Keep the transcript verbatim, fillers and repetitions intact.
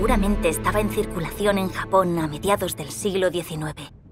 seguramente estaba en circulación en Japón a mediados del siglo diecinueve.